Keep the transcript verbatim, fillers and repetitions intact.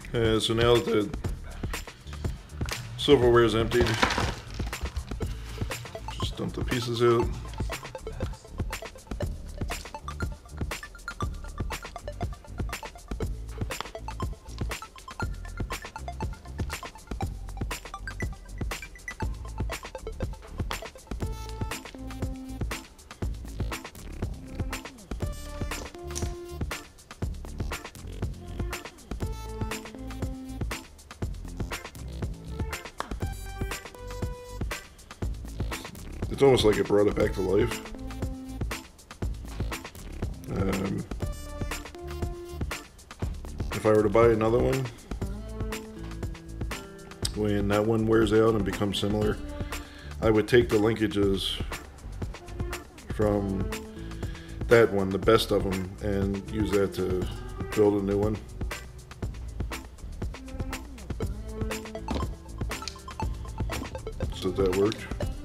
Uh, so now that the silverware is emptied, just dump the pieces out. It's almost like it brought it back to life. Um, if I were to buy another one, when that one wears out and becomes similar, I would take the linkages from that one, the best of them, and use that to build a new one. So that worked.